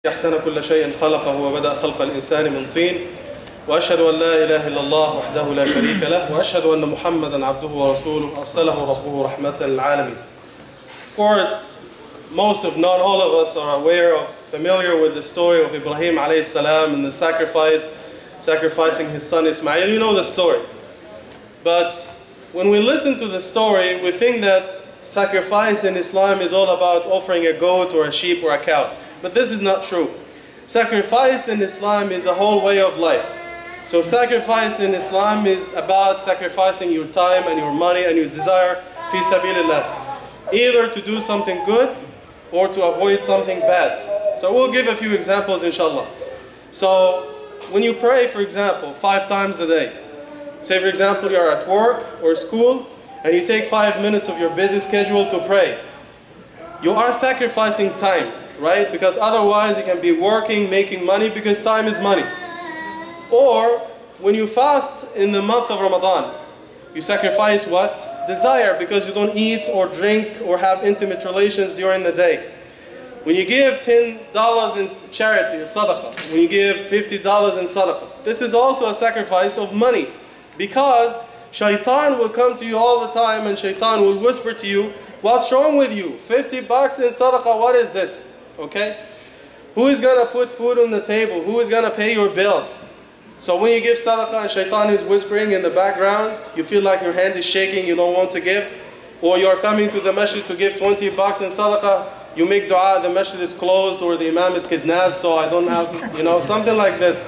أحسن كل شيء خلقه وبدأ خلق الإنسان من طين وأشهد أن لا إله إلا الله وحده لا شريك له وأشهد أن محمدا عبده ورسوله أرسله ربه رحمة للعالمين. Of course, not all of us are familiar with the story of Ibrahim alayhi salam and the sacrificing his son Ismail. You know the story. But when we listen to the story, we think that sacrifice in Islam is all about offering a goat or a sheep or a cow. But this is not true. Sacrifice in Islam is a whole way of life. So sacrifice in Islam is about sacrificing your time and your money and your desire fi sabilillah, either to do something good or to avoid something bad. So we'll give a few examples inshallah. So when you pray, for example, 5 times a day, say for example you're at work or school and you take 5 minutes of your busy schedule to pray, you are sacrificing time, right? Because otherwise you can be working, making money, because time is money. Or when you fast in the month of Ramadan, you sacrifice what? Desire, because you don't eat or drink or have intimate relations during the day. When you give $10 in charity, sadaqah, when you give $50 in sadaqah, this is also a sacrifice of money, because shaitan will come to you all the time and shaitan will whisper to you, what's wrong with you? $50 in sadaqah, what is this? Okay? Who is going to put food on the table? Who is going to pay your bills? So when you give sadaqah and shaitan is whispering in the background, you feel like your hand is shaking, you don't want to give, or you're coming to the masjid to give $20 in sadaqah, you make dua, the masjid is closed or the imam is kidnapped, so I don't have to, something like this.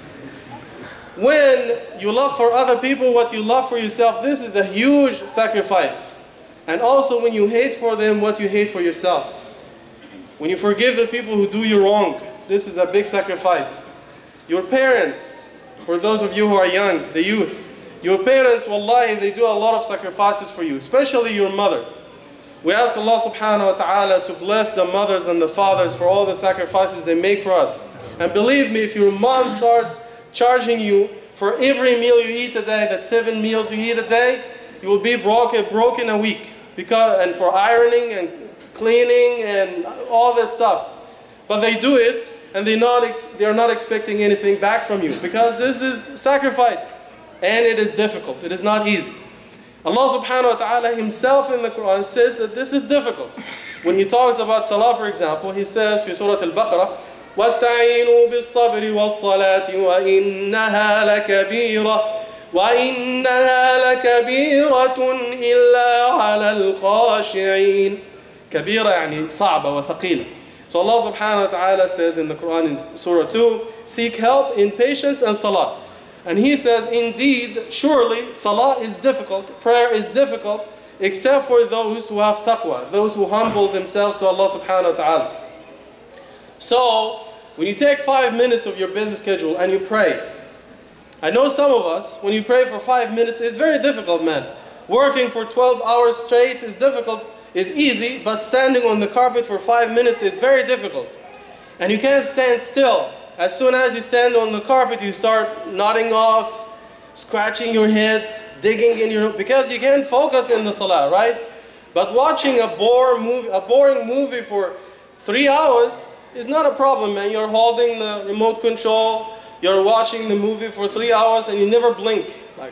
When you love for other people what you love for yourself, this is a huge sacrifice. And also when you hate for them what you hate for yourself. When you forgive the people who do you wrong, this is a big sacrifice. Your parents, for those of you who are young, the youth, your parents, wallahi, they do a lot of sacrifices for you, especially your mother. We ask Allah subhanahu wa ta'ala to bless the mothers and the fathers for all the sacrifices they make for us. And believe me, if your mom starts charging you for every meal you eat a day, the 7 meals you eat a day, you will be broken a week. And for ironing and cleaning and all this stuff. But they do it and they're not expecting anything back from you, because this is sacrifice and it is difficult. It is not easy. Allah subhanahu wa ta'ala himself in the Quran says that this is difficult. When he talks about salah, for example, he says in Surah Al-Baqarah, وَاسْتَعِينُوا بِالصَّبْرِ وَالصَّلَاةِ وَإِنَّهَا لَكَبِيرَةٌ وَإِنَّهَا لَكَبِيرَةٌ إِلَّا عَلَى الْخَاشِعِينَ. Kabira يعني صعبة وثقيلة. So Allah subhanahu wa ta'ala says in the Quran in Surah 2, seek help in patience and salah. And he says, indeed, surely salah is difficult, prayer is difficult, except for those who have taqwa, those who humble themselves to Allah subhanahu wa ta'ala. So, when you take 5 minutes of your busy schedule and you pray, I know some of us, when you pray for 5 minutes, it's very difficult, man. Working for 12 hours straight is difficult, is easy, but standing on the carpet for 5 minutes is very difficult. And you can't stand still. As soon as you stand on the carpet, you start nodding off, scratching your head, digging in your... because you can't focus in the salah, right? But watching a boring movie for 3 hours is not a problem, man. You're holding the remote control, you're watching the movie for 3 hours and you never blink.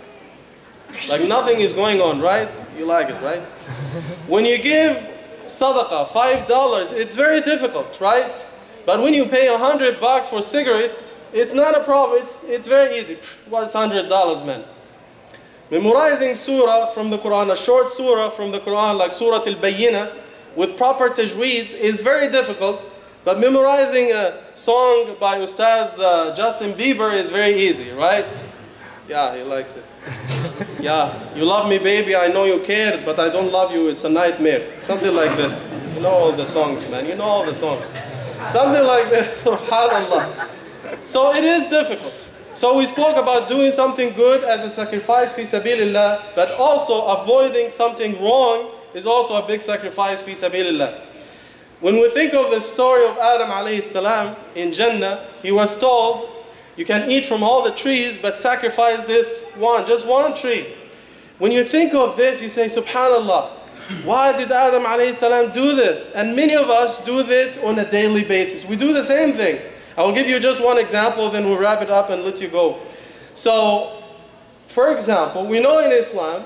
Like nothing is going on, right? You like it, right? When you give sadaqah, $5, it's very difficult, right? But when you pay $100 for cigarettes, it's not a problem, it's very easy. What's $100, man? Memorizing surah from the Quran, a short surah from the Quran like Surah Al-Bayyinah, with proper tajweed is very difficult. But memorizing a song by Ustaz Justin Bieber is very easy, right? Yeah, he likes it. Yeah, you love me baby, I know you care, but I don't love you, it's a nightmare. Something like this. You know all the songs, man, you know all the songs. Something like this, subhanAllah. So it is difficult. So we spoke about doing something good as a sacrifice fi sabilillah, but also avoiding something wrong is also a big sacrifice fi sabilillah. When we think of the story of Adam alayhi salam in Jannah, he was told, you can eat from all the trees, but sacrifice this one, just one tree. When you think of this, you say, subhanAllah, Why did Adam alayhi salam do this? And many of us do this on a daily basis. We do the same thing. I will give you just one example, then we'll wrap it up and let you go. So, for example, we know in Islam,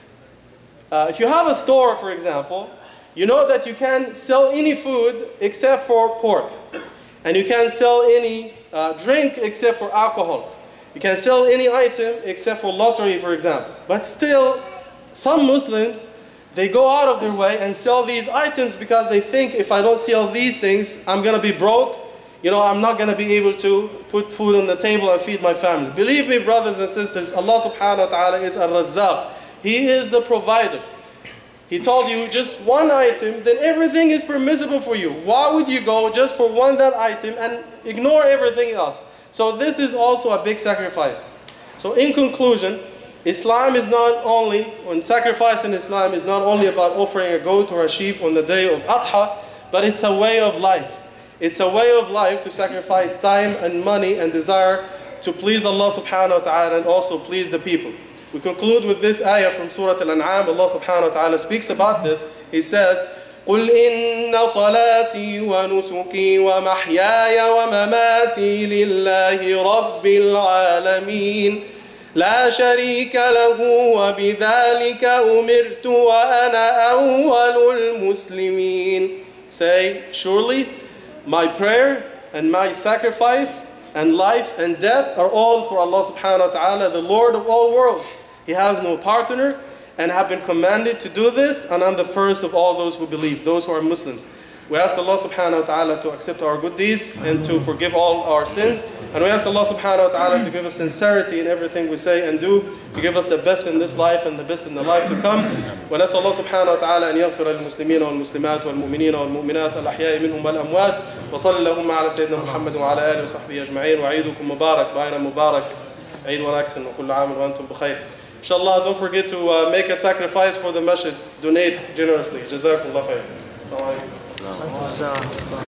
if you have a store, for example, you know that you can't sell any food except for pork. And you can't sell any drink except for alcohol. You can't sell any item except for lottery, for example. But still, some Muslims, they go out of their way and sell these items because they think if I don't sell these things, I'm going to be broke. You know, I'm not going to be able to put food on the table and feed my family. Believe me, brothers and sisters, Allah subhanahu wa ta'ala is Ar-Razzaq. He is the provider. He told you just one item, then everything is permissible for you. Why would you go just for that item and ignore everything else? So this is also a big sacrifice. So in conclusion, Islam is not only, when sacrifice in Islam is not only about offering a goat or a sheep on the day of Adha, but it's a way of life. It's a way of life to sacrifice time and money and desire to please Allah subhanahu wa ta'ala and also please the people. We conclude with this ayah from Surah Al-An'am. Allah subhanahu wa ta'ala speaks about this. He says, قُلْ إِنَّ صَلَاتِي وَنُسُكِي وَمَحْيَايَ وَمَمَاتِي لِلَّهِ رَبِّ الْعَالَمِينَ لَا شَرِيكَ لَهُ وَبِذَلِكَ أُمِرْتُ وَأَنَا أَوَّلُ الْمُسْلِمِينَ. Say, surely my prayer and my sacrifice and life and death are all for Allah subhanahu wa ta'ala, the Lord of all worlds. He has no partner and have been commanded to do this, and I'm the first of all those who believe, those who are Muslims. We ask Allah subhanahu wa ta'ala to accept our good deeds and to forgive all our sins. And we ask Allah subhanahu wa ta'ala to give us sincerity in everything we say and do, to give us the best in this life and the best in the life to come. ونسأل الله سبحانه وتعالى أن يغفر للمسلمين والمسلمات والمؤمنين والمؤمنات الأحياء منهم والأموات وصلى اللهم على سيدنا محمد وعلى آله وصحبه أجمعين وعيدكم مبارك بايرا مبارك عيد ونكسن وكل عام وأنتم بخير. Inshallah, don't forget to make a sacrifice for the masjid. Donate generously. Jazakumullah khair. Assalamu alaikum.